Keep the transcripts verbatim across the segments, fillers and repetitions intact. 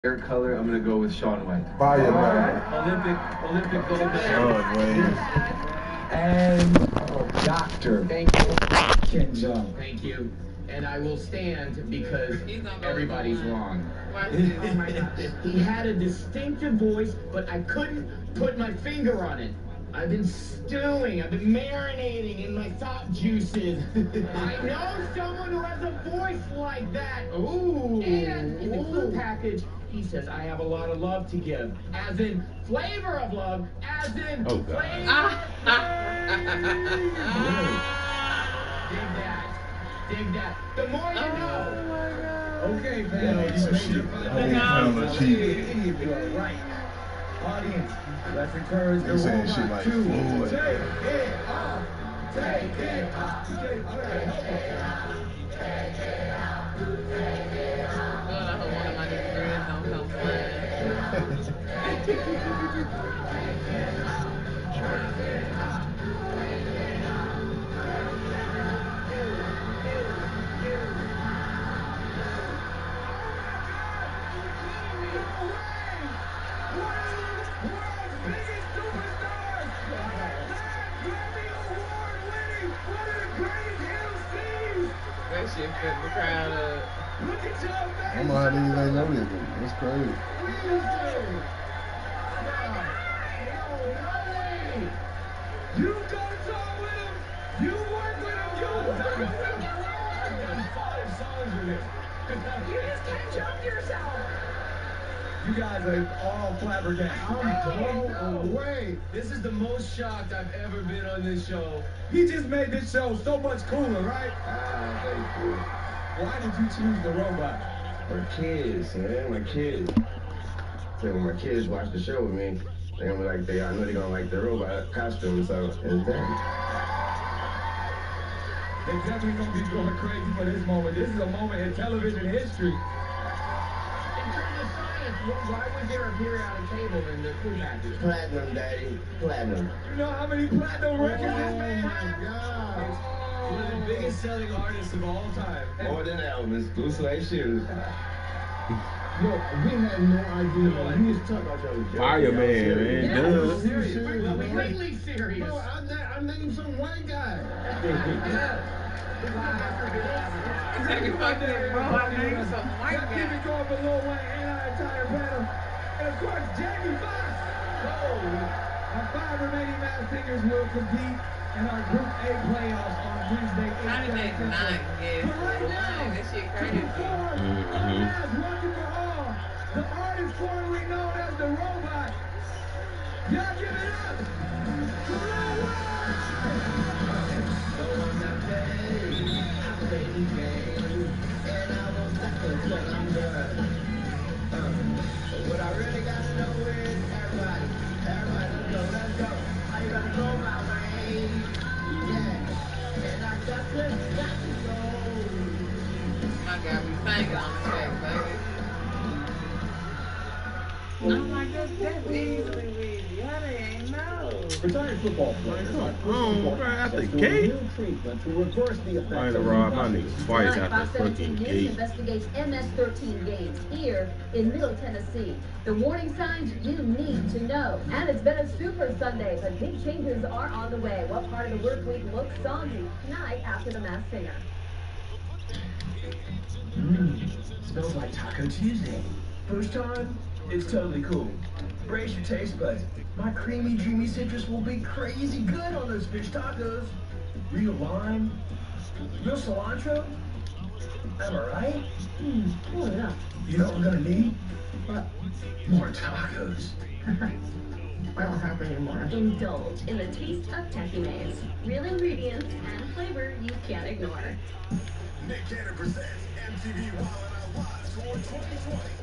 Hair color, I'm gonna go with Shaun White. Fire, man. Olympic, Olympic gold medal. Shaun White. And oh, Doctor Thank you. Ken Jeong. Thank you. And I will stand because everybody's wrong. He had a distinctive voice, but I couldn't put my finger on it. I've been stewing, I've been marinating in my thought juices. I know someone who has a voice like that. Ooh. And in the clue package, he says, I have a lot of love to give. As in flavor of love, as in Oh, God. flavor. Dig that. Dig that. The more you know. Okay, Yeah, fam. he's some shit. Holy pound of cheese. You are right. Audience, let's encourage the He's saying robot shit like to Floyd. take it off. Take it off. Take it off. God, I hope one of my new friends don't come That shit fit the crowd up. I don't know how these ain't know this, but it's crazy. You go song with him. You work with him. You work with him. Five songs with him. You just can't jump yourself. You guys are all flabbergasted. I'm blown away. This is the most shocked I've ever been on this show. He just made this show so much cooler, right? Ah, thank you. Why did you choose the robot? My kids, man, my kids. So when my kids watch the show with me, they're gonna be like, they, I know they're gonna like the robot costume, so it's done. They're definitely gonna be going crazy for this moment. This is a moment in television history. In terms of science, wh- why was there a periodic table in the clue package? Platinum, daddy, platinum. You know how many platinum records this man Oh, has? my God. One of the biggest selling artists of all time. More than Elvis, blue suede shoes. Look, we had no idea. We was talking about y'all. Fireman, man. Yeah, Duh. we're serious. We're Serious. completely serious. No, I, na- I named some white guy. Exactly fuck that, bro. I named some white Let's keep it guy. going for Lil Wayne and our entire panel. And of course, Jamie Foxx. Our five remaining Masked Singers will compete in our Group A playoffs on Wednesday, How did they eight not Central. guess? But right now, That shit to crazy. perform Mhm. Unmasked Once and for All, the artist formerly known as The Robot. Y'all give it up to Lil Wayne. What I really gotta know is everybody, everybody, let's go, let's go. I gotta go my way, yeah. And I got to, got to go. My God, we singing on the track, baby. I'm like, that's, that's easily easy. How they ain't know? Retired football players Come are pushed on, to bro, out the access to a gate. new treatment to reverse the effects I ain't of rob my concussions. niggas twice Tonight, out Fox that seventeen fucking News gate. investigates M S thirteen games here in Middle Tennessee. The warning signs you need to know. And it's been a super Sunday, but big changes are on the way. What part of the work week looks soggy? Tonight after the Masked Singer. Mmm, smells like Taco Tuesday. First time, it's totally cool. Brace your taste buds. My creamy, dreamy citrus will be crazy good on those fish tacos. Real lime, real cilantro. Am I right? Hmm, pull it up. You know what we're gonna need? What? More tacos. I don't have any more. Indulge in the taste of Techie Maze. Real ingredients and flavor you can't ignore. Nick Cannon presents M T V Wild and Out Live Tour twenty twenty.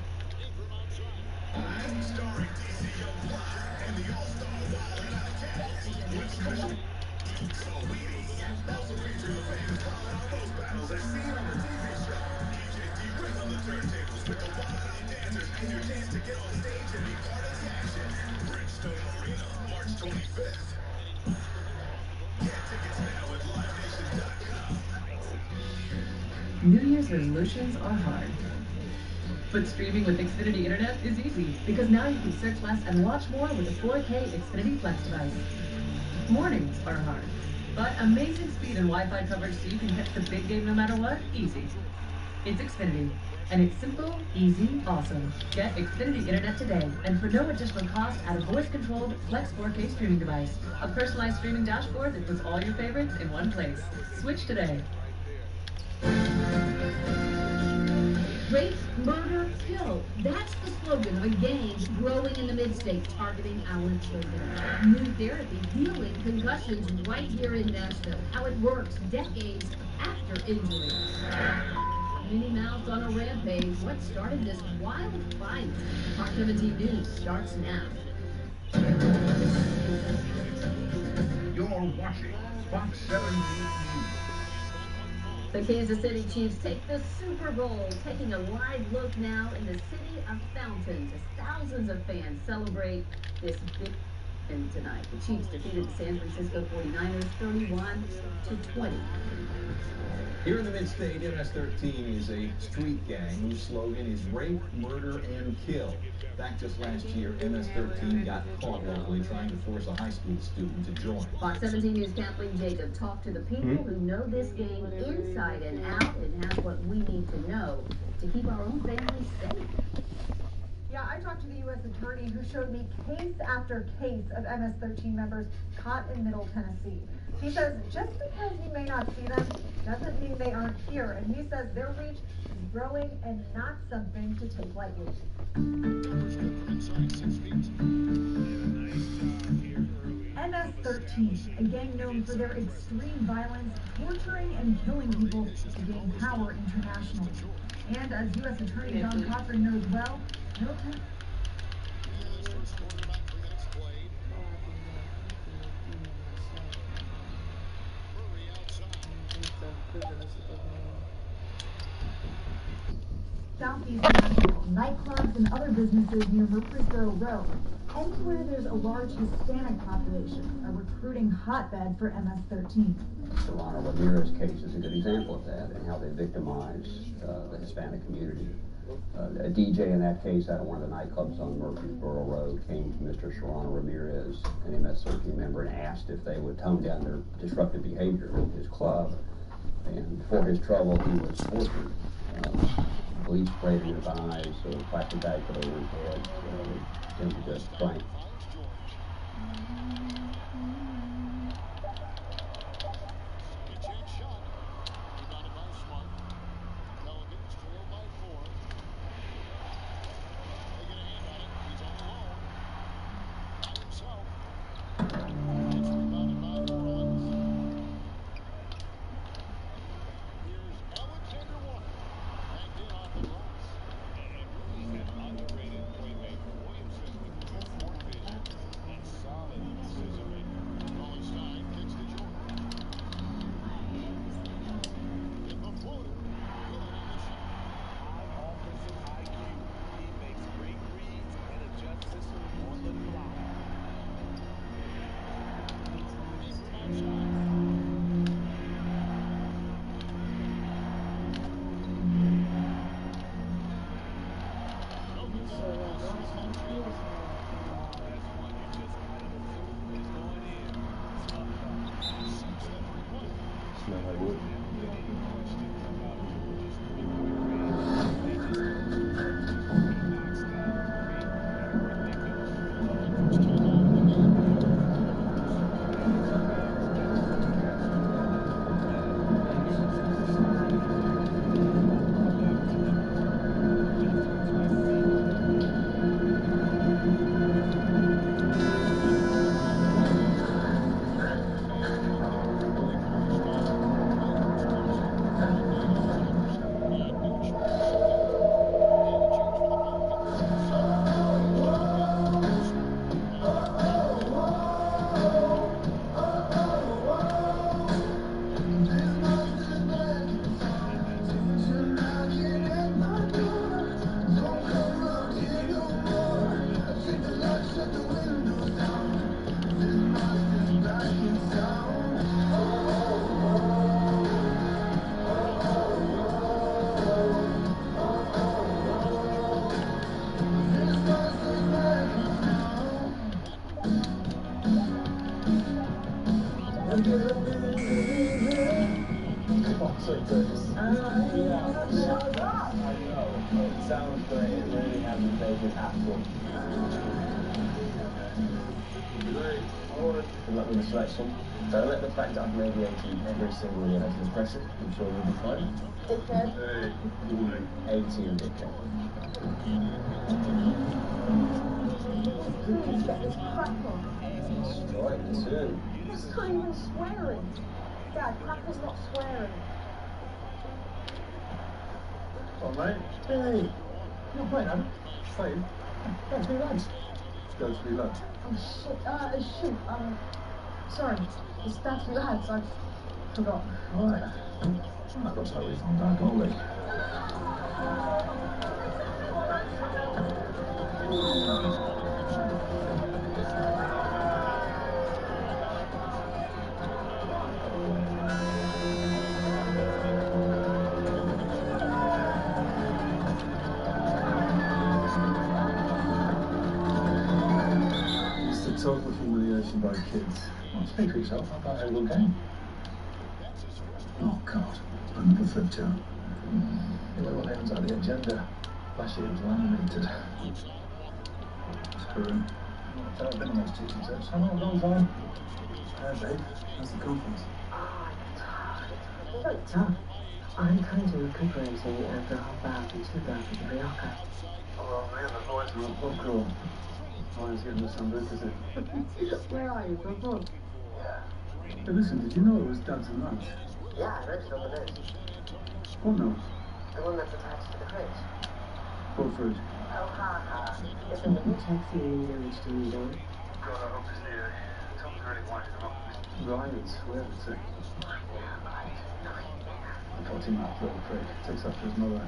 Starring D C Young Fly and the All-Star Wild and Out cast with special so weedy. Also featuring the famous Wild and Out roast battles as seen on the T V show. D J D-Ray on the turntables with the Wild and Out dancers and your chance to get on stage and be part of the action. Bridgestone Arena, March twenty-fifth. Get tickets now at live nation dot com. New Year's resolutions are hard. But streaming with Xfinity Internet is easy, because now you can search less and watch more with a four K Xfinity Flex device. Mornings are hard, but amazing speed and Wi-Fi coverage so you can catch the big game no matter what, easy. It's Xfinity, and it's simple, easy, awesome. Get Xfinity Internet today, and for no additional cost, add a voice-controlled Flex four K streaming device. A personalized streaming dashboard that puts all your favorites in one place. Switch today. Rape, murder, kill. That's the slogan of a gang growing in the mid-states targeting our children. New therapy healing concussions right here in Nashville. How it works decades after injury. Minnie Mouse on a rampage. What started this wild fight? Fox seventeen News starts now. You're watching Fox seventeen News. The Kansas City Chiefs take the Super Bowl, taking a live look now in the city of fountains as thousands of fans celebrate this big win tonight. The Chiefs defeated the San Francisco forty-niners thirty-one to twenty. Here in the mid-state, M S thirteen is a street gang whose slogan is rape, murder, and kill. Back just last year, M S thirteen got caught locally trying to force a high school student to join. Fox seventeen News Kathleen Jacob talked to the people who know this gang inside and out and has what we need to know to keep our own families safe. Yeah, I talked to the U S attorney who showed me case after case of M S thirteen members caught in Middle Tennessee. He says just because you may not see them doesn't mean they aren't here, and he says their reach is growing and not something to take lightly. M S thirteen, a gang known for their extreme violence, torturing and killing people to gain power internationally. And as U S Attorney John Cochran knows well, Middle Tennessee. Southeast Nashville, nightclubs and other businesses near Murfreesboro Road. Anywhere there's a large Hispanic population, a recruiting hotbed for M S thirteen. Serrano Ramirez case is a good example of that and how they victimize uh, the Hispanic community. Uh, a D J in that case out of one of the nightclubs on Murfreesboro Road came to Mister Serrano Ramirez, an M S thirteen member, and asked if they would tone down their disruptive behavior in his club. And for his trouble, he was tortured. Um, Police sprayed in his eyes, so a plastic bag put over his head, so him to just frank. slick this. Yeah, I know. It sounds great. It really hasn't made it happen. Good luck with the selection. Don't let the fact that I've made the eighteen every single year as impressive. I'm sure we'll be fine. Dickhead. Hey, good morning. eighteen, dickhead. Please get this crap on. Strike two. It's not even swearing. Dad, crap is not swearing. All right. Hey, you're playing, Adam. Playing. Go to lunch. Go to be lunch. Oh shit, uh, shoot, um, sorry. It's Dad's lads, I forgot. Alright. I'm not going to tell you if I'm back already. Total humiliation by kids. Well, speak for yourself. I thought it was a good game. Oh, God. Another flip chart. The little names on the agenda. Last year it was laminated. Screw him. I've been on those T V sets. How long goes on? Yeah, babe. How's the conference? It's very tough. I'm kind of recuperating after a half hour from two hours with Ryoka. Oh, man, the boys are on pub crawl. Mine's getting the sunburn, is it? Where are you, Purple? Yeah. Hey, listen, did you know it was Dad's and lunch? Yeah, I read it on the news. What nose? The one that's attached to the fridge. What fridge? Oh, ha, ha. Is the little taxi in your reach to me, Dad? God, I hope to see you. Tom's really winding him up. Ryan's, where is it? I caught him out, little prick. Takes after his mother.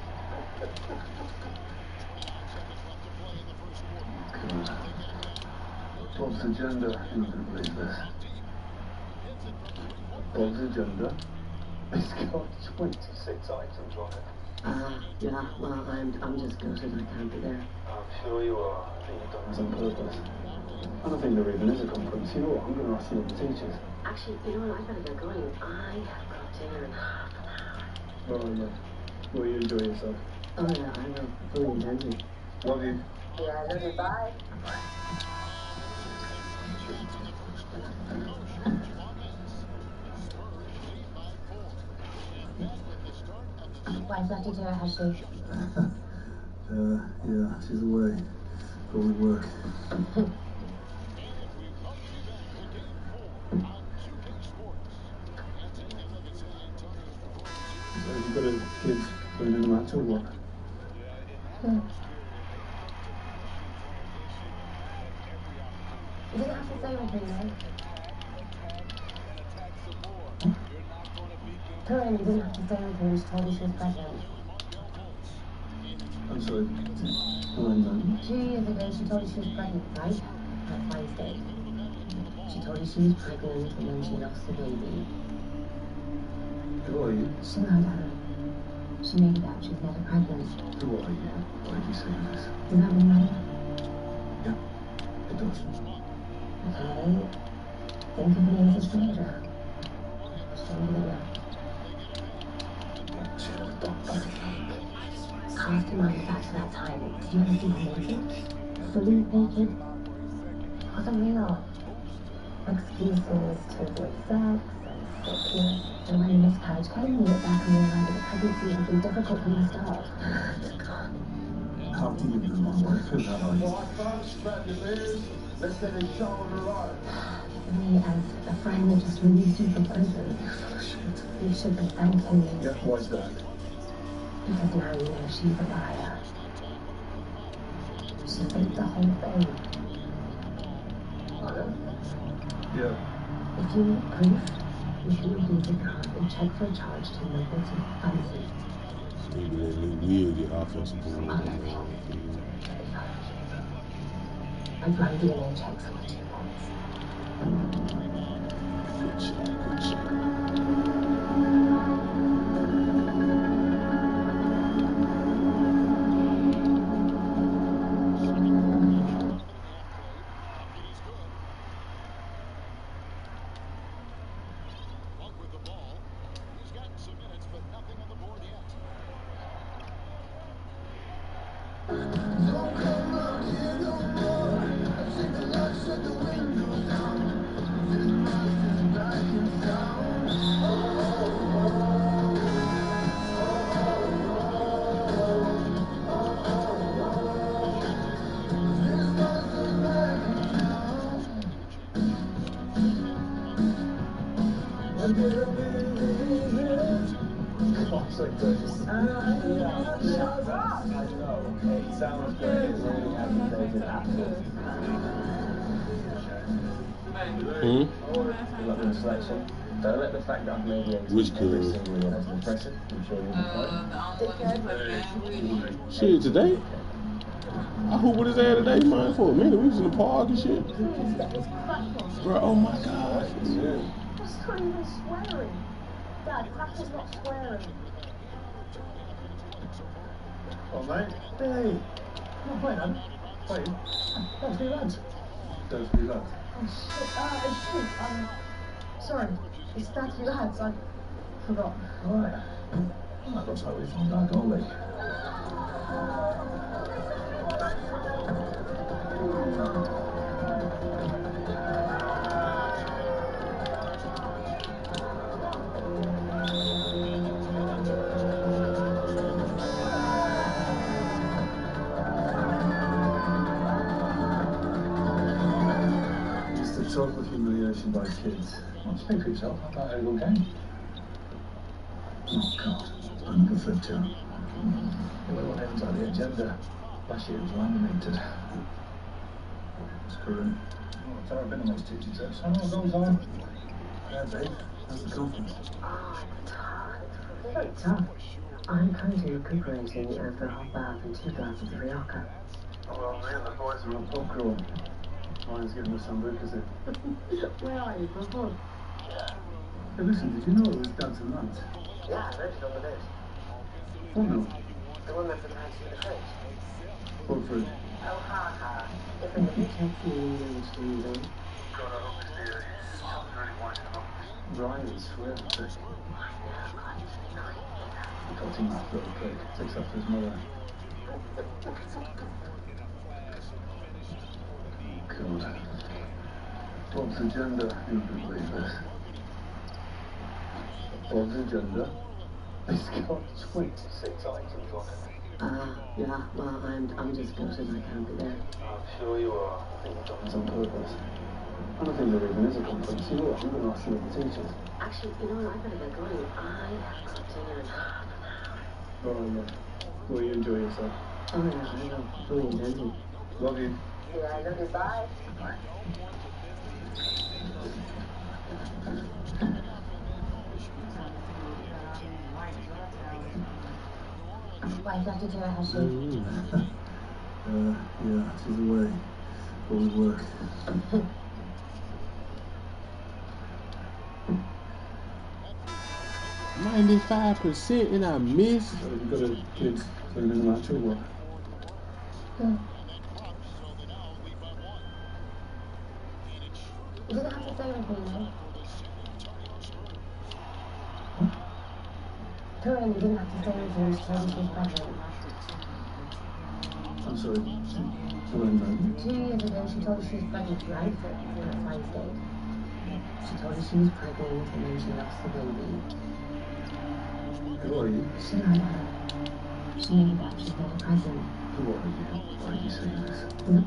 God. Bob's agenda. You're not going to believe this. Bob's agenda. It's got twenty-six items on it. Uh, yeah, well, I'm, I'm just gutted I can't be there. I'm sure you are. I think you've done this on purpose. I don't think there even is a conference. You know what? I'm going to ask the other teachers. Actually, you know what? I better get going. I have got dinner in half an hour. Well, uh, will you enjoy yourself? Oh, yeah, I will. Fully intended. Love you. Yeah, I love you. Bye. Why is that teacher? How's she? uh, yeah, she's away. Probably work. So you've got a kid going in the match or what? Yeah. You didn't have to say anything, right? Corinne, you didn't have to say anything. She told me she was pregnant. I'm sorry. When then? Two years ago, she told you she was pregnant, right? At Fine State. She told you she was pregnant and then she lost the baby. Who are you? She lied at her. She made it out she was never pregnant. Who are you? Why did you say this? Does that mean right? Yeah, it does. Okay. Think of me as a stranger. Stranger. Cast your mind back to that time. Did you ever see her naked? Fully naked? It wasn't real. Excuses to avoid sex and sickness. And when you miscarriage, getting me it back and realize that the pregnancy had been difficult from the start. How do you know my wife is that like? Well, folks, grab your beers. Let's get a show on the ride. Me as a friend that just released you from prison. You should be thanking me. Yeah, why's that? Because now you know she's a liar. She faked the whole thing. Yeah. If you need proof, you should have used a card and check for a charge to local to fancy. Maybe they will get offensive board. I'd run D N A checks on the two points. Good shot, good shot. With the ball, he's gotten some minutes. So good. Uh, shut up! I know. It sounds great. It really agitated absolutely. Hmm? You like the selection? Don't let the fact that I've made the Which every good? single year as impressive. I'm sure you'll be fine. Shit, today? I hooped with his ass today, man, for a minute. We was in the park and shit. Bro, oh my God. It's not even swearing. Dad, Papa's not swearing. Oh, mate. Hey. Not playing, Adam. Wait. Don't be lads. Don't be lads. Oh, shit. Uh, shit. Um, sorry. It's Dad's lads. I forgot. Alright. That looks like we found our goalie. Just a total humiliation by kids. Well, speak for yourself. I thought I had a good game. Oh, God. Another flip turn. The way what happens on the agenda. Last year was laminated. It's current. Oh, it's already been on those teaching tests. I know what goes on. Yeah, babe. How's the conference? Oh, it's very tough. I'm currently recuperating after a hot bath and two glasses of Rioja. Oh, well, me and the boys are on pub crawl. Ryan's giving us some book, is it? Where are you, for fun? Hey, listen, did you know it was Dad's and Lance? Yeah, I read it on the list. Oh, no. The one that for the house in the fridge. What fridge? Oh, ha ha. Different than the text meeting and Stephen. God, I hope it's the, uh, something's really winding him up. Ryan's forever sick. He got him that little prick. Takes after his mother. God. Bob's agenda. You wouldn't believe this. Bob's agenda. He's got twenty-six items on it. Uh, yeah, well, I'm, I'm just gutted I can't be there. I'm sure you are. I think you've done this on purpose. I don't think there even is a conference. You know what? I'm going to ask some of the teachers. Actually, you know what? I better get going. I have got dinner in half an hour. All right, love. Will you enjoy yourself? Oh, yeah, I will. Fully intended. Love you. Yeah, I love you. Bye. Bye. Why, Doctor Tara, how's she? uh, yeah, she's away. Always work. ninety-five percent and I missed. So have you got a kid playing in the match or what? Yeah. You didn't have to say anything, no? Corinne, you didn't have to say anything. She told you she was pregnant. I'm sorry. She, she went down. Two years ago, she told you she was pregnant, right? So that's why you stayed. She told you she was pregnant and then she lost the baby. Who are you? She lied to her. She knew that she's not pregnant. Who are you? Why are you saying this? No.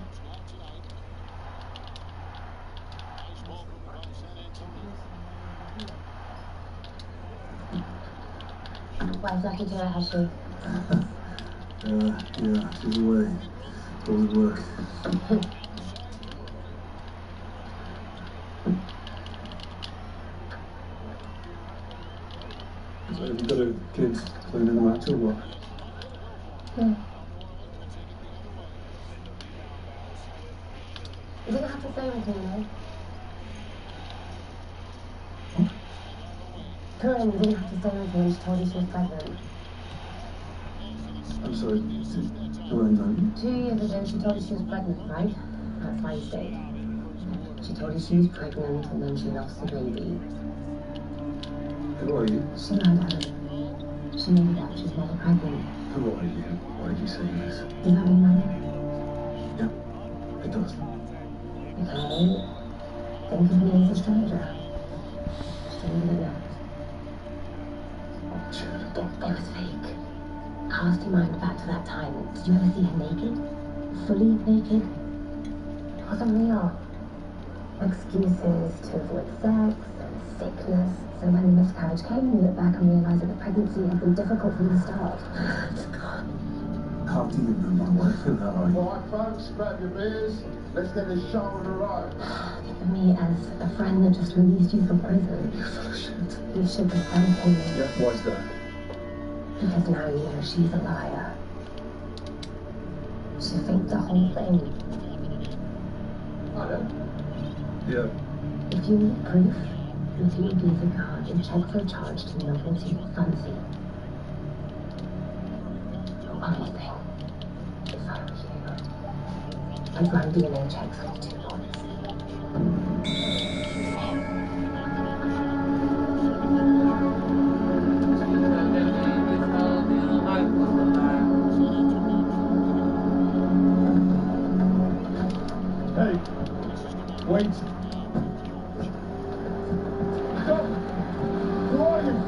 Why, Doctor Tara, how's she? uh, yeah, she's away. Always work. So have you got a kid playing in the match or what? Yeah. You didn't have to say anything, no? Corinne, you didn't have to say anything when she told you she was pregnant. I'm sorry. Who am I? Two years ago, she told you she was pregnant, right? That's why you stayed. She told you she was pregnant and then she lost the baby. Who are you? She lied to her. She knew that she's never pregnant. Who are you? Why are you saying this? Does that mean nothing? Yeah, it does. Okay. Think of me as a stranger. Stranger. It was fake. Cast your mind back to that time. Did you ever see her naked? Fully naked? It wasn't real. Excuses to avoid sex and sickness. So when the miscarriage came, we looked back and realised that the pregnancy had been difficult from the start. How do you know my wife feel that way? All right, folks, grab your beers. Let's get this show on the road. For me, as a friend that just released you from prison, you should be thanking me. Yeah, why's that? Because now you know she's a liar. She faked the whole thing. Pardon? Yeah. If you need proof, if you would leave a card and check for a charge to novelty fancy. Only thing, if I were you, I'd run D N A checks on two points. Hey, wait. Stop! Who are you?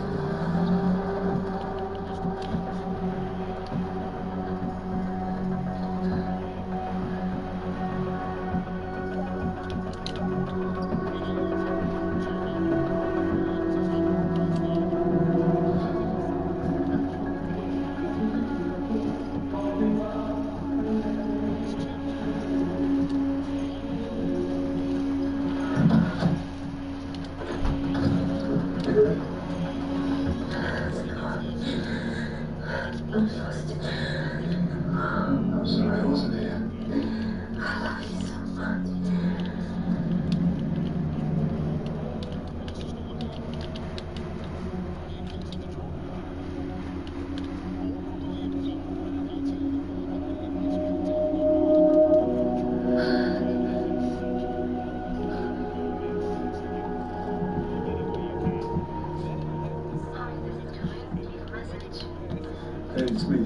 I'm sorry I wasn't here. I love you so much. Hey, it's me.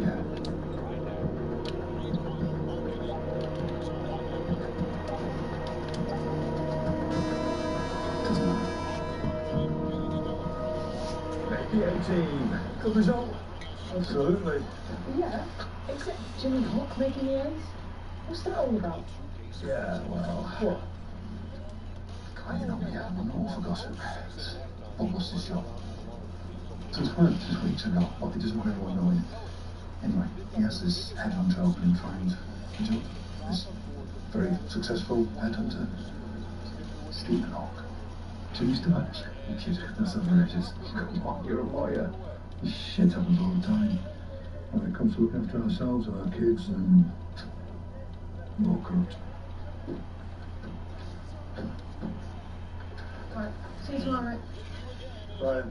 Maybe eighteen. Good result. Absolutely. Yeah, except Jimmy Hawk making the ice. What's that all about? Yeah, well. What? God, you know me, I'm not all for gossip. Bob lost his job. So it's worked just weeks ago, but he doesn't want everyone knowing. Anyway, he has this headhunter opening find a job. This very successful headhunter, Stephen Hawk. Jimmy's Dutch. You kid, that's outrageous. Come on, you're a lawyer. This shit happens all the time. When it comes to looking after ourselves and our kids, and more corrupt. Right, see you tomorrow. Right.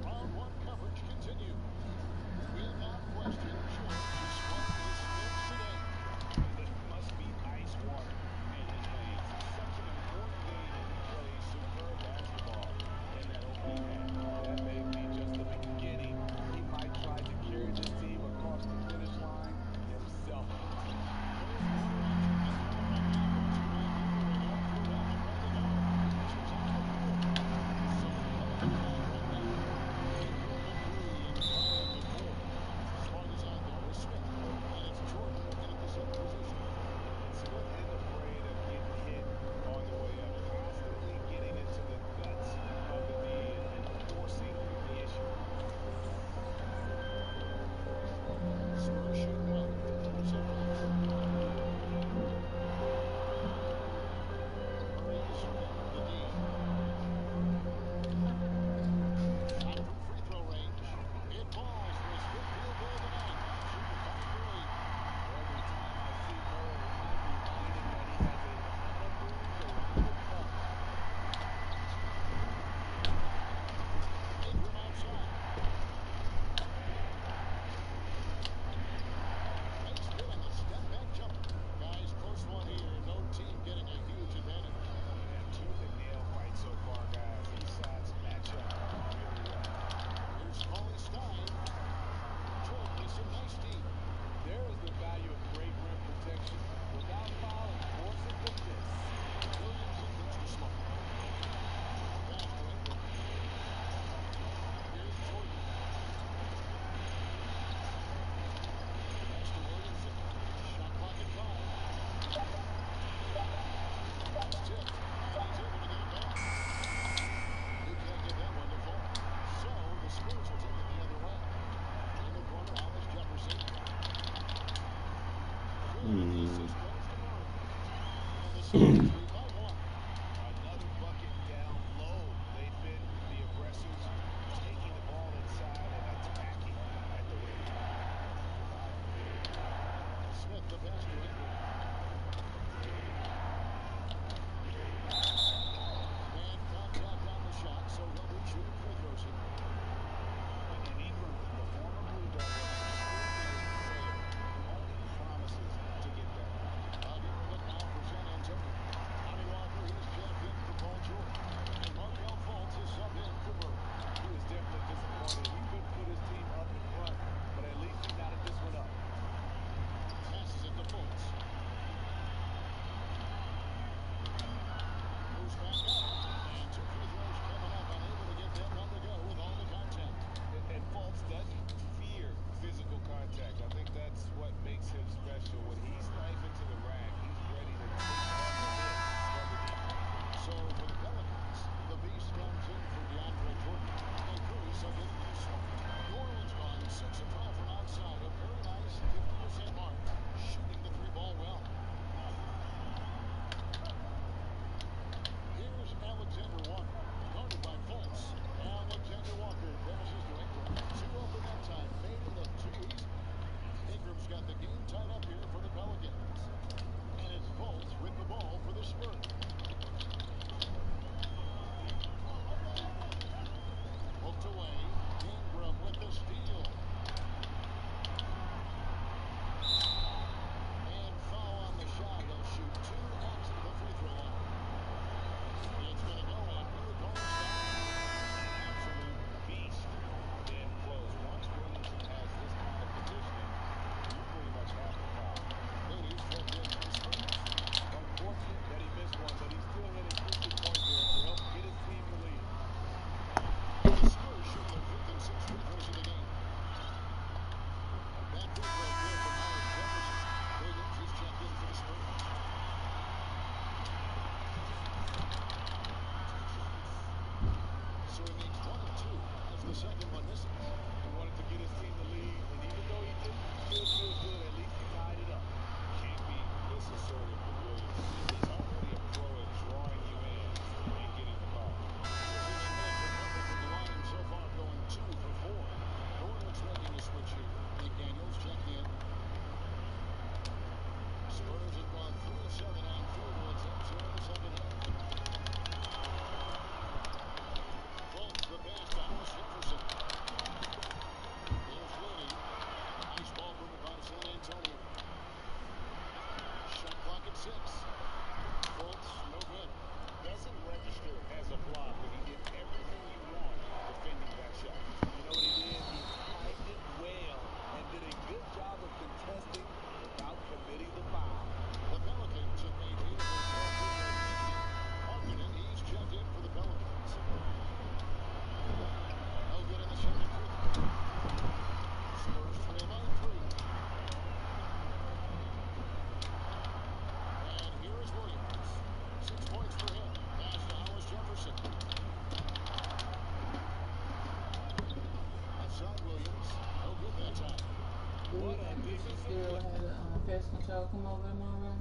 Still had a um, pest control come over tomorrow.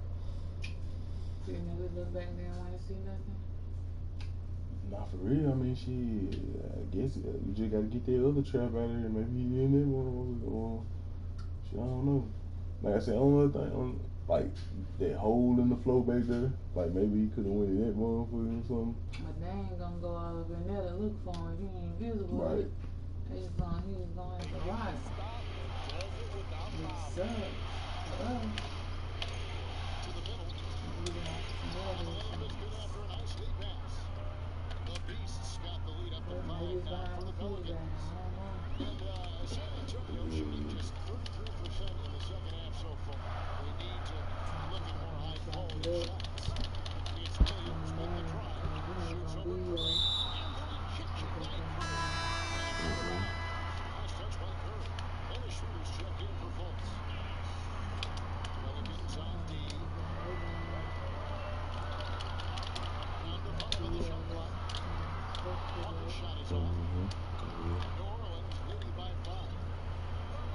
Didn't we look back there and want to see nothing? Not for real. I mean, she. I guess uh, you just gotta get that other trap out of here. Maybe he in that one. Or, she, I don't know. Like I said, only other thing, on, like that hole in the floor back there. Like maybe he could have went in that motherfucker or something. But they ain't gonna go all up in there to look for him. He ain't visible. Right. They just gonna, he was going to rock. Which sucks. Oh.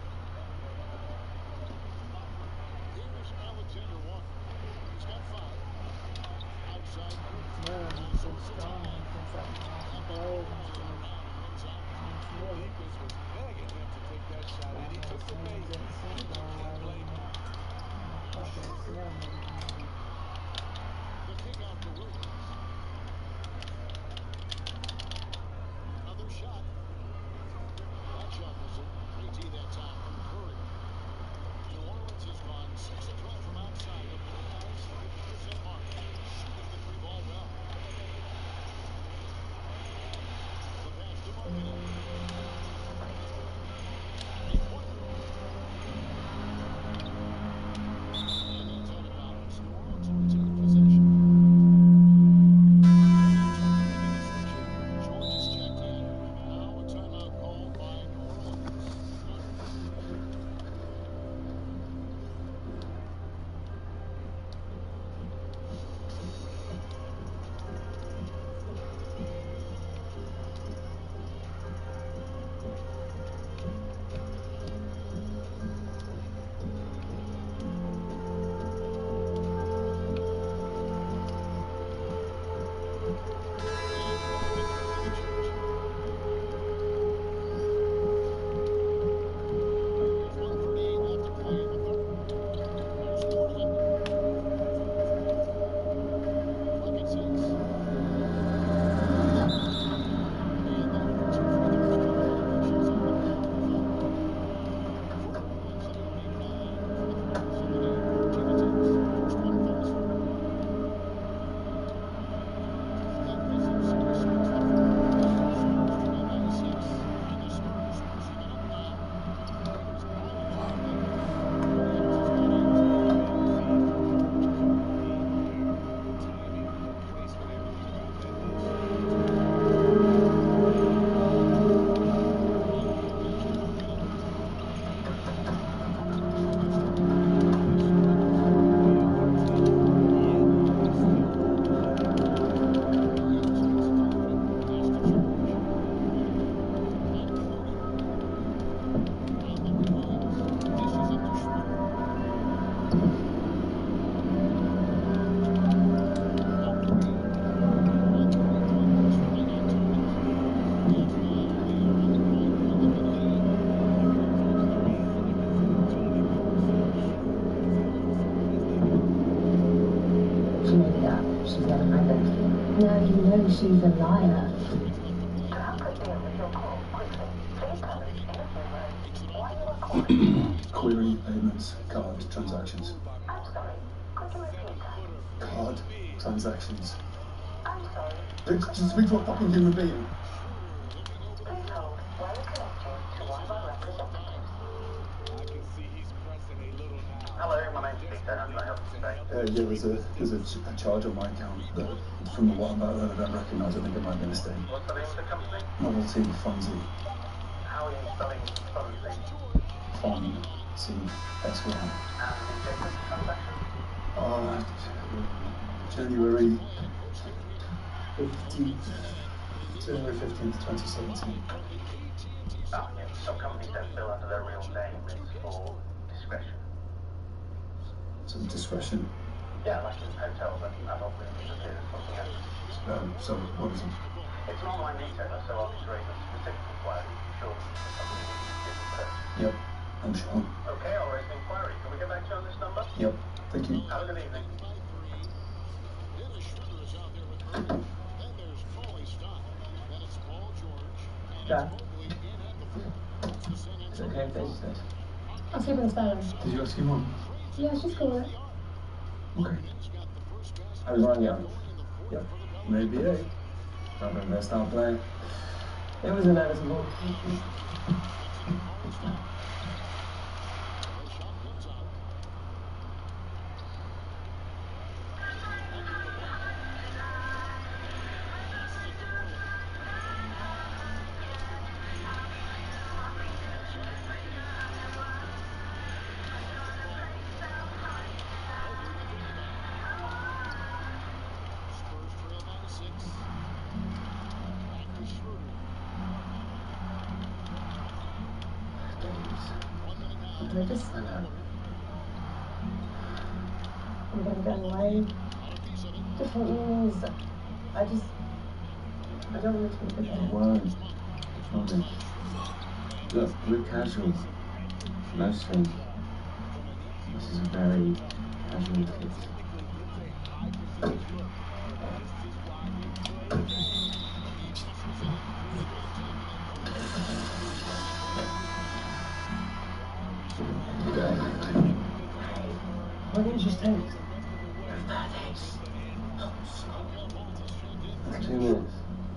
Here's Alexander one. He's got five. She's a liar. Query payments, card transactions. I'm sorry. Could you repeat that? Card transactions. I'm sorry. Just, just speak to a fucking human being. Please hold while we connect you to one of our representatives. Hello, my name's Peter. How can I help you today? Uh, yeah, there's a there's a, ch- a charge on my account that, from the one that I don't recognise. I think it might be a mistake. What's the name of the company? Novelty Funzy. How are you spelling Funzy? Fun. C. S. Y. And the date of the transaction? Uh, January fifteenth. January fifteenth, twenty seventeen. Ah, yes. Some companies don't bill under their real name. It's for discretion. So discretion. Yeah, like in hotels and adult rooms and something else. Um, so what is it? It's an online retailer, so I'll be raising a specific inquiry. Sure, something you did first. Yep, I'm sure. Okay, I'll raise an inquiry. Can we get back to you on this number? Yep, thank you. Have a good evening. Dad? Is it okay if they use this? I'll see what's better. Did you ask your mum? Yeah, she's cool. Okay. I was wrong, yeah. Yep. Maybe, eh? Not my best out play. It was inevitable. We're just gonna... We're gonna go away. different years. I just, I don't want to be You there. won't. Promise. Look, we're casual. Mostly. This is a very casual kiss. What did you think? Two minutes.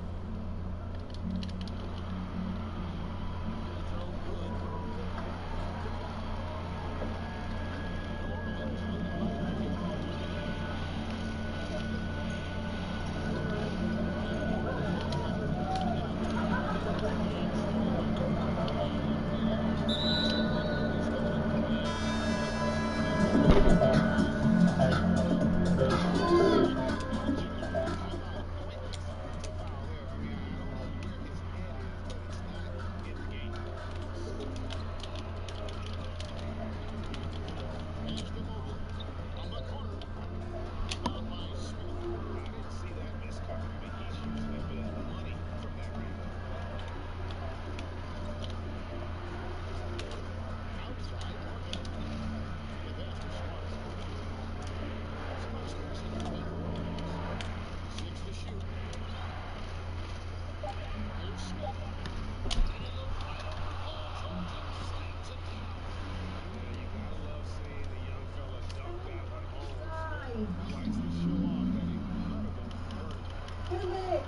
Wait a minute.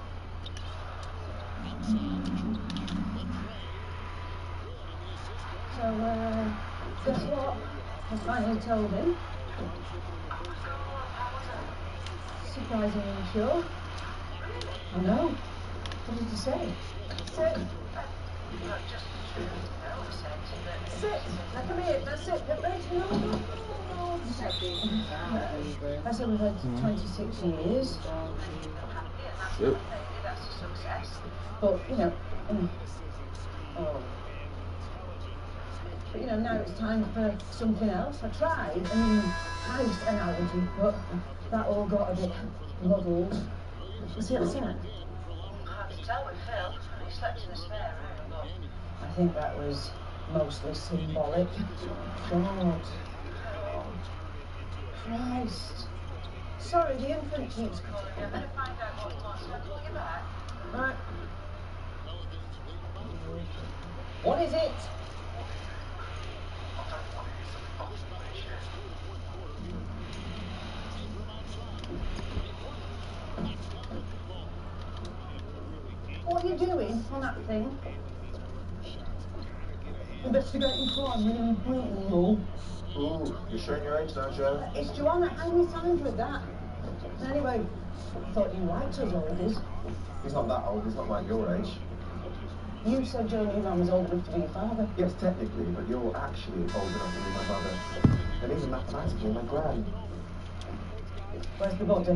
So, uh, guess what? I finally told him. Surprisingly sure. I know. What did you say? Sit. Sit. Now come here. That's it. No, no, no, no. I said we've had twenty-six years. Yep. But, you know, um, oh. But, you know, now it's time for something else. I tried, I mean, house analogy, but that all got a bit muddled. You see what I'm saying? I have to tell with Phil, he slept in a spare room, but... I think that was mostly symbolic. God. Christ. Sorry, the infant keeps calling me. I better find out what he wants, so I'll call you back. Right. What is it? What are you doing on that thing? Investigating crime in Britain, Law. Ooh, you're showing your age now, Joe. It's Joanna. How many times with that? Anyway, I thought you liked us oldies. He's not that old, he's not like your age. You said Joe Newman was old enough to be your father. Yes, technically, but you're actually old enough to be my mother. And even mathematically, my gran. Where's the body?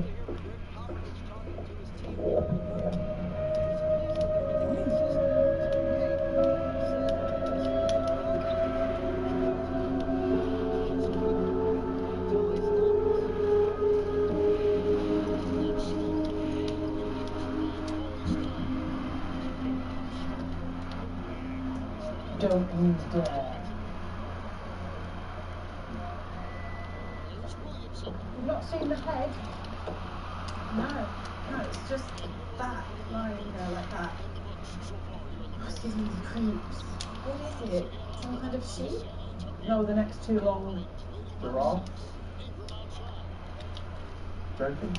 Don't you dare. You've not seen the head? No, no, it's just that, lying there like that. Oh, it's giving me the creeps. What is it? Some kind of sheep? No, the next two long. Raw? Joking.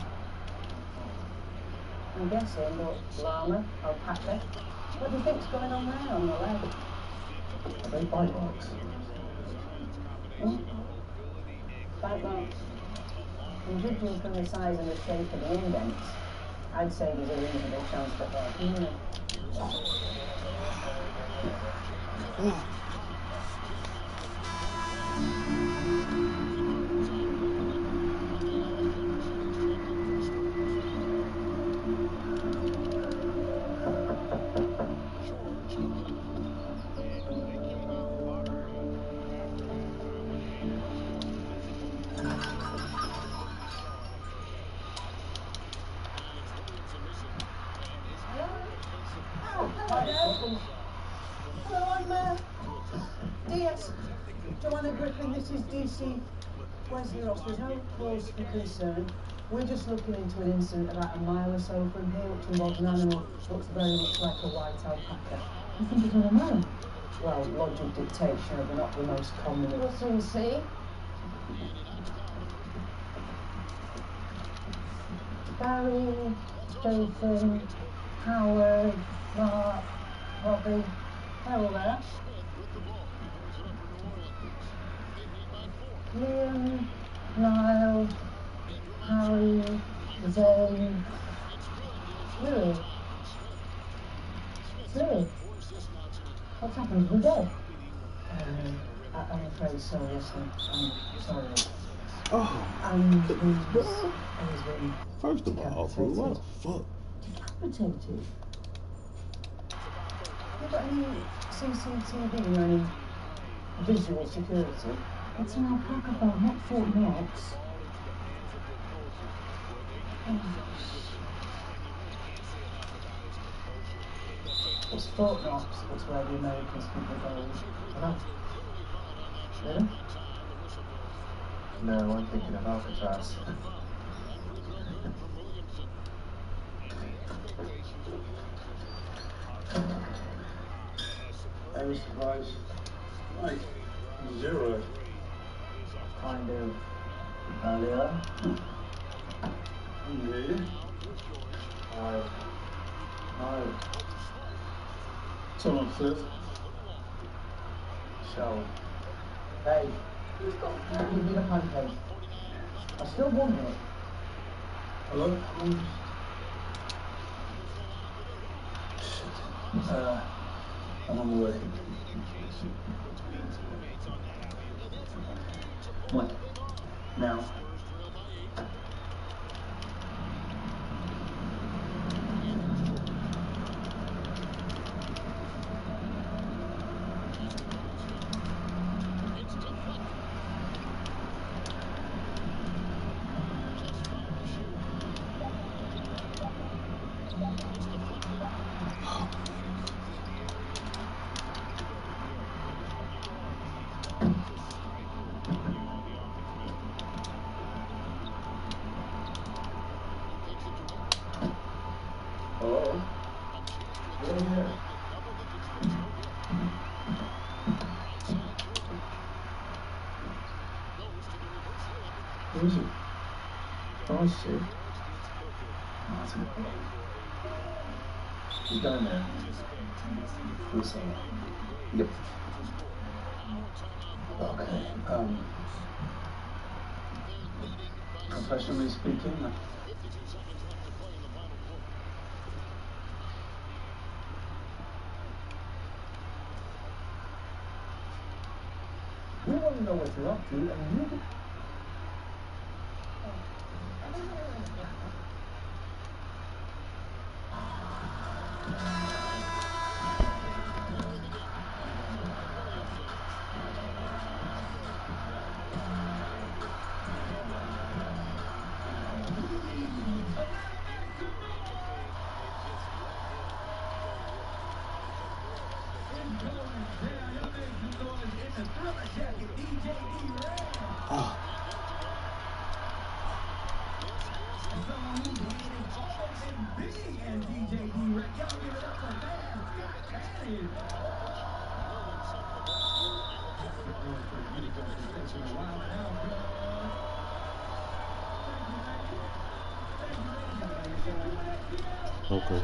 I'm guessing, but llama, alpaca. What do you think's going on there on the leg? Are they bite marks? Hmm? Bite marks. And judging from the size and the shape of the indents, I'd say there's a reasonable chance that they're human. Hello, I'm uh, D S Joanna Griffin. This is D C Wesley Ross. There's no cause for concern. We're just looking into an incident about a mile or so from here, which involves an animal that looks very much like a white alpaca. You think it was a man? Well, logic dictates, you know, they're not the most common of... What's in see? Barry, Jason, Howard, Mark, Robbie, they're all there. Liam, Niall, Harry, Zane, Louis. Louis, what's happened? We're dead. Um, I, I'm afraid so, yes, I'm, I'm sorry. Oh. And he's, he's been First of all, fool, what the fuck? decapitated. Have you got any C C T V or any visual security? It's an alpaca bone, not Fort Knox. Oh. It's Fort Knox, it's where the Americans keep their gold. Right? Really? No, I'm thinking of Alcatraz. I was surprised. Like, zero. Kind of earlier. Yeah. Uh, no. Someone fifth. Show. Hey, give me the pancake. I still want it. Hello? Um, Uh, I'm on the way. What? Now? Oh. Yeah. Who is it? Oh, I see. Martin. He's down there. Who's that? Yep. Okay. Um. Professionally speaking, uh, we want to know what you're up to, and you... Oh. Okay.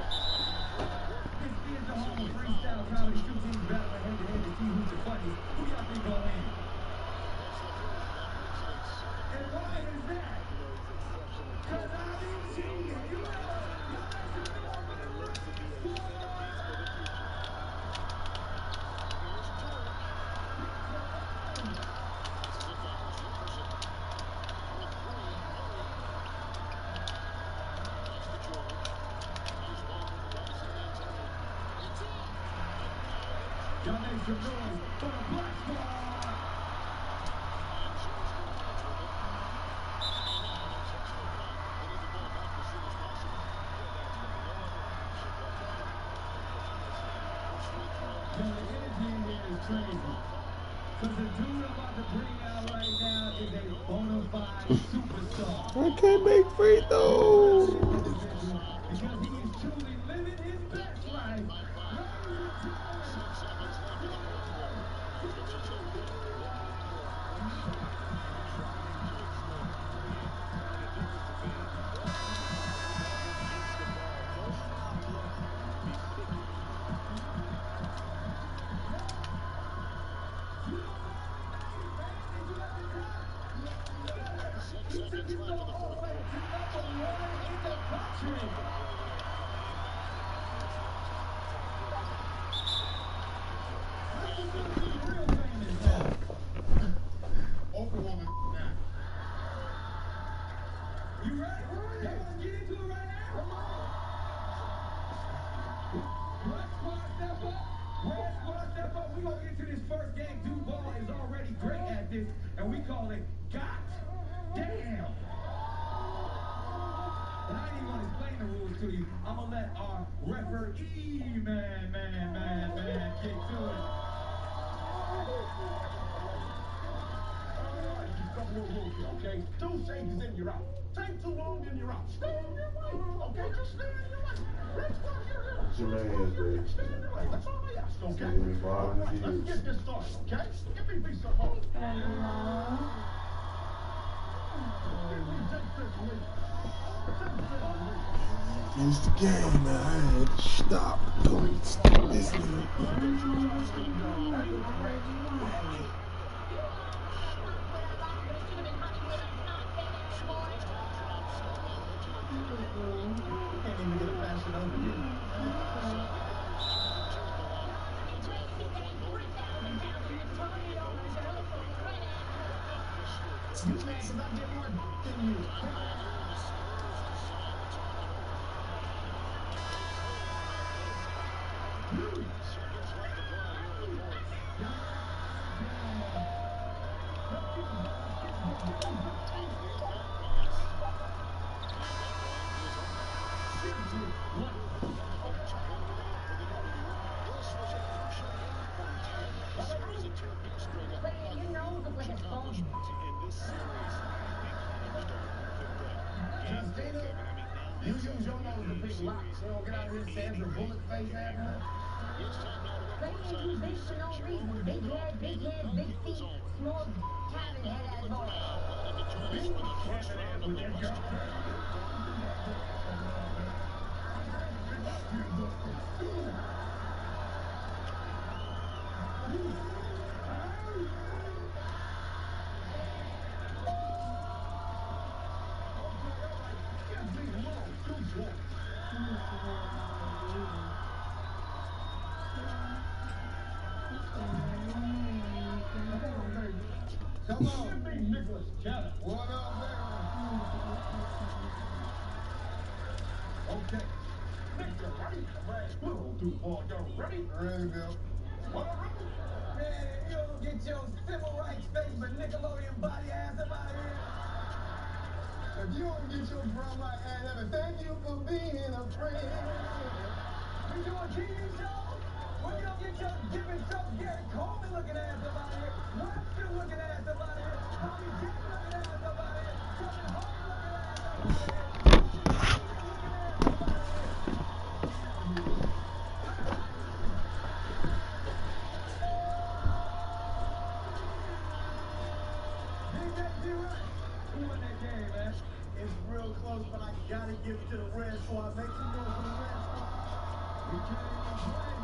the energy in here is crazy. Because the dude I'm about to bring out right now is a bona fide superstar. I can't make free throws. Because he is truly living his best life. And we call it God Damn. But I ain't even gonna explain the rules to you. I'm gonna let our referee man, man, man, man get to it. Alright, just a couple of rules here, okay? Two seconds and you're out. Take too long and you're out. Stay in your lane, okay? Just stay in your lane. Let's go here. Your man's ready. Stay in your lane. That's all I ask, okay? Yeah, All right, let's get this started, okay? Give me a piece of home. Finish the game, man. I had to stop doing this nigga. Can't even get a pass it over here. You mad because I did more than you. You use your nose to pick locks. You don't get out of here Sandra Bullet face ass. Playing too big for no reason. Big head, big head, big feet, small cabin head ass boy. Big cabin ass with that girl. Come on, big Nicholas Cannon. What up, man? Okay. Nick, you ready? Right. We'll do ball. You ready? Ready, Bill. What up, ready? Man, you don't get your civil rights face, but Nickelodeon body ass up out of here. If you don't get your drum like ass up, thank you for being a friend. We doing T V show? When you don't get your different stuff, Gary Coleman looking ass up out of here. Webster looking ass up out of here. Tommy Dick looking ass up out of here. Kevin Hart looking ass up out of here. It's real close, but I gotta give it to the Red Squad. Make some noise for the Red Squad. We can't even play.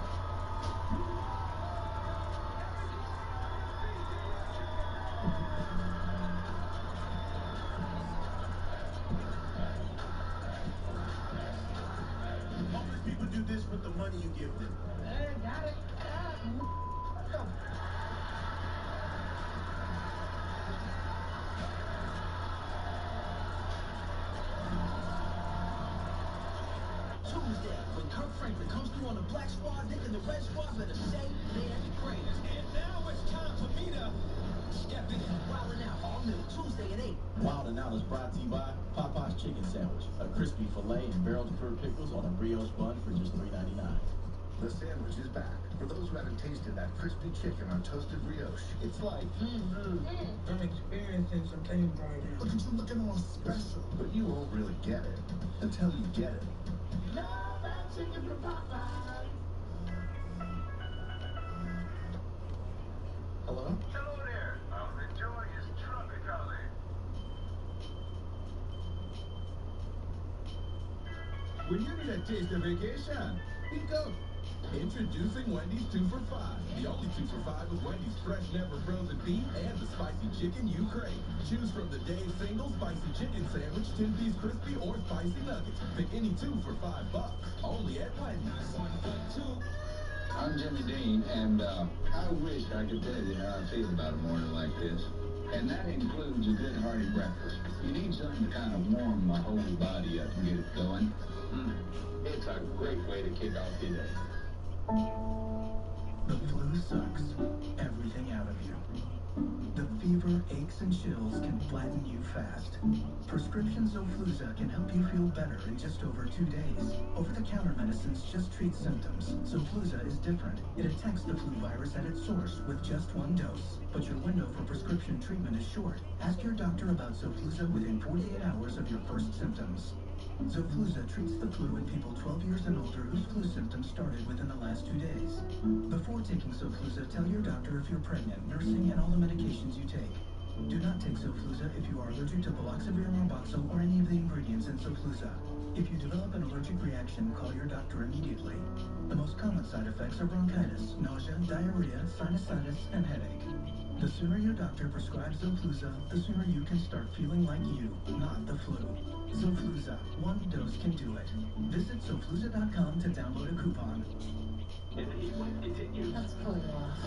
Most people do this with the money you give them. Hey, got it. Let's go. Tuesday, when Kirk Franklin comes through on the Black Squad, Nick and the Red Squad better say their prayers. And now it's time for me to step in. Wildin' Out, all new, Tuesday at eight. Wildin' Out is brought to you by Popeye's Chicken Sandwich, a crispy filet and barrel-deferred pickles on a brioche bun for just three ninety-nine. The sandwich is back. For those who haven't tasted that crispy chicken on toasted brioche, it's like, Mm-hmm. I'm experiencing some things right now. look at you looking all special. But you won't really get it until you get it. Love that chicken from Popeyes. Hello? Hello there. I'm enjoying this tropically. When you need a taste of vacation, think of introducing Wendy's two for five. The only two for five with Wendy's fresh, never frozen beef and the spicy chicken you crave. Choose from the day's single spicy chicken sandwich, ten-piece crispy, or spicy nuggets. Pick any two for five bucks. Only at Wendy's. One for two. I'm Jimmy Dean, and uh, I wish I could tell you how I feel about a morning like this. And that includes a good hearty breakfast. You need something to kind of warm my whole body up and get it going. Mm. It's a great way to kick off your day. The flu sucks everything out of you. The fever, aches, and chills can flatten you fast. Prescription Zofluza can help you feel better in just over two days. Over-the-counter medicines just treat symptoms. Zofluza is different. It attacks the flu virus at its source with just one dose. But your window for prescription treatment is short. Ask your doctor about Zofluza within forty-eight hours of your first symptoms. Zofluza treats the flu in people twelve years and older whose flu symptoms started within the last two days. Before taking Zofluza, tell your doctor if you're pregnant, nursing, and all the medications you take. Do not take Zofluza if you are allergic to Baloxavir, Marboxil, or any of the ingredients in Zofluza. If you develop an allergic reaction, call your doctor immediately. The most common side effects are bronchitis, nausea, diarrhea, sinusitis, and headache. The sooner your doctor prescribes Zofluza, the sooner you can start feeling like you, not the flu. Zofluza, one dose can do it. Visit Zofluza dot com to download a coupon. Let's pull you off.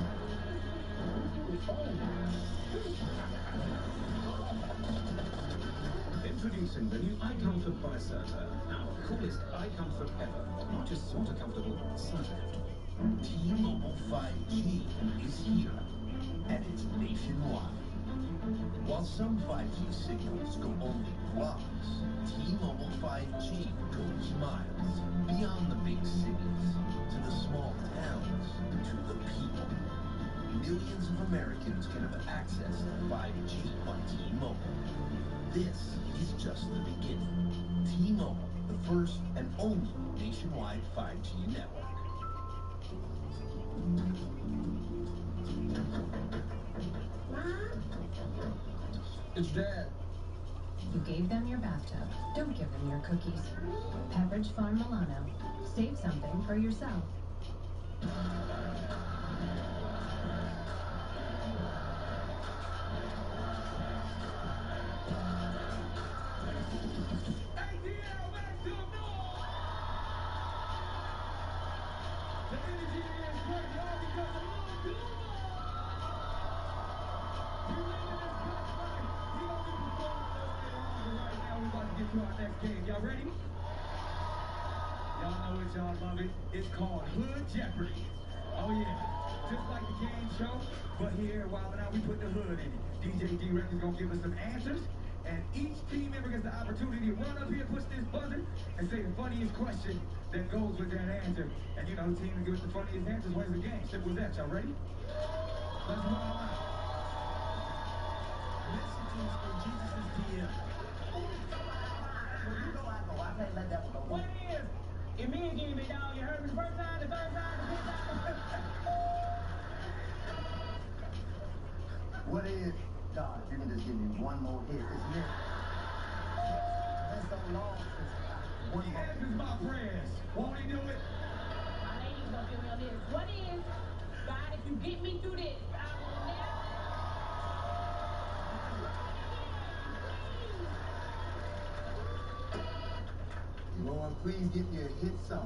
Introducing the new iComfort by Serta. Our coolest iComfort ever. Not just sort of comfortable, Serta. T-Mobile five G is here, and it's nationwide. While some five G signals go only blocks, T-Mobile five G goes miles, beyond the big cities, to the small towns, to the people. Millions of Americans can have access to five G on T-Mobile. This is just the beginning. T-Mobile, the first and only nationwide five G network. It's Dad. You gave them your bathtub. Don't give them your cookies. Pepperidge Farm Milano. Save something for yourself. Y'all ready? Y'all know it, y'all love it. It's called Hood Jeopardy. Oh yeah, just like the game show, but here, while now we put the hood in it. D J D-Rex is gonna give us some answers, and each team member gets the opportunity to run up here, push this buzzer, and say the funniest question that goes with that answer. And you know, the team that gives the funniest answers wins the game. Simple as that. Y'all ready? Let's run out. Messages from Jesus' P M. I can't let that one go. What it is? If me again, big dog, you heard me the first time, the third time, the fifth time. What is? God, you can just give me one more hit, isn't it? That's so long. One he answers my prayers. Won't he do it? My lady's gonna feel me on this. What is? God, if you get me through this, I will never. Lord, please give me a hit song.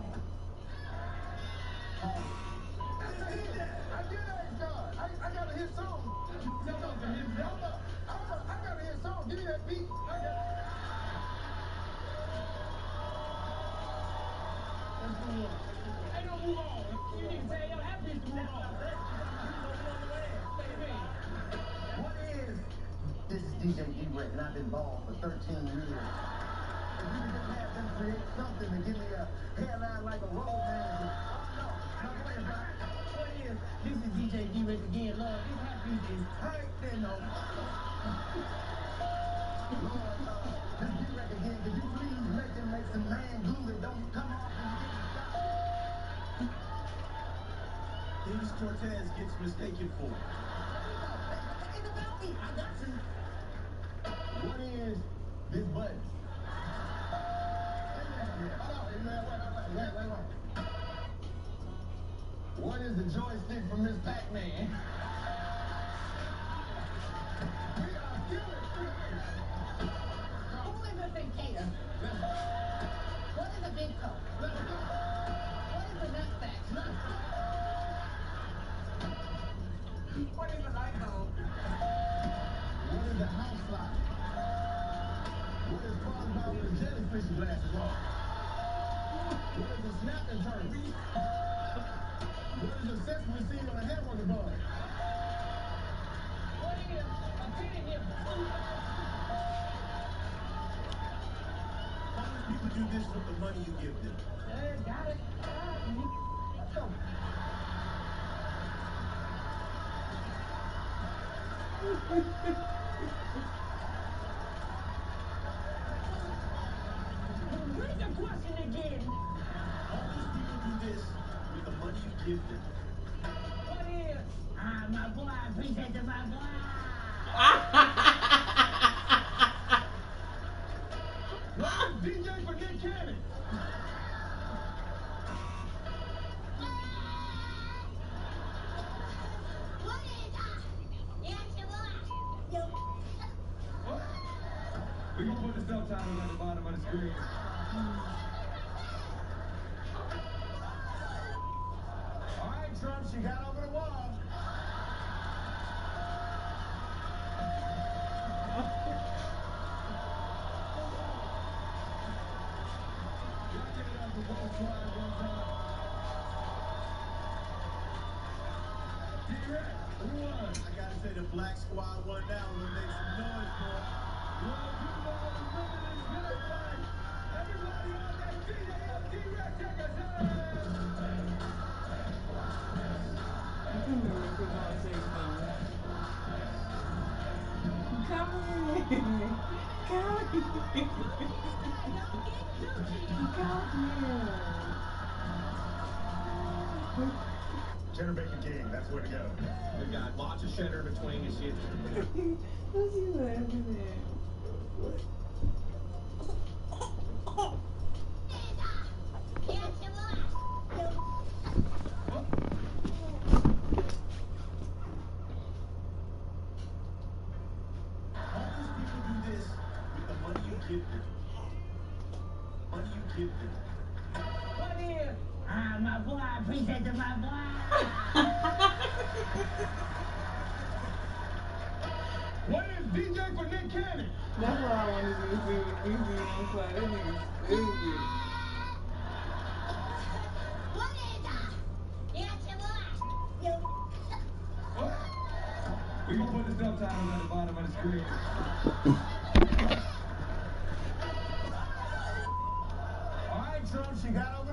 I did that. I did that, God. I, I got a hit song. Tell them to hit song. I got a hit song. Give me that beat. I got it. Let's move on. Ain't no move on. You need to say your happy to move on. What is? This is D J D-Rex, and I've been bald for thirteen years. If you could just have them create something to give me a hairline like a road manager. Oh, no. What is? This is D J D-Rex again, love. This happy is hurt, then no. This D-Rex again, could you please make them make some man glue that don't come off when you get the Dennis Cortez gets mistaken for. It's about me. I got you. What is this button? Wait, wait, wait. What is the joystick from Miss Pac-Man? We are killing. Who is a cicada? What is a big toe? What is a nutsack? What is a light bulb? What is a house fly? What is SpongeBob with his jellyfish glasses on? What is a snapping turtle? What is a sesame seed on a hamburger bun? What is a titty nipple? How many people do this with the money you give them? Uh, got it. Let's go. What is the question again? All these people do this with the money you give them. What is? Ah, my boy, I appreciate you, my boy. What is D J for Nick Cannon? What is that? Yes, you are. We're gonna put the subtitles at the bottom of the screen. All right, Trump, she got over the wall. I gotta say the Black Squad won that one. Make some noise, boy. Well, you know the women is good, like, everybody on that D J D-Rex, take us home. Come here. Come here. Come here. Cheddar Bacon King, that's where to go. We got lots of cheddar between his shit. What's he laughing at? All these people do this with the money you give them. Money you give them. What is? Ah, my boy, I appreciate you, my boy. What is D J for Nick Cannon? That's why I wanted to see the video on fly. That nigga stupid. What is that? Yes, you are. We're gonna put the subtitles at the bottom of the screen. All right, Trump, she got over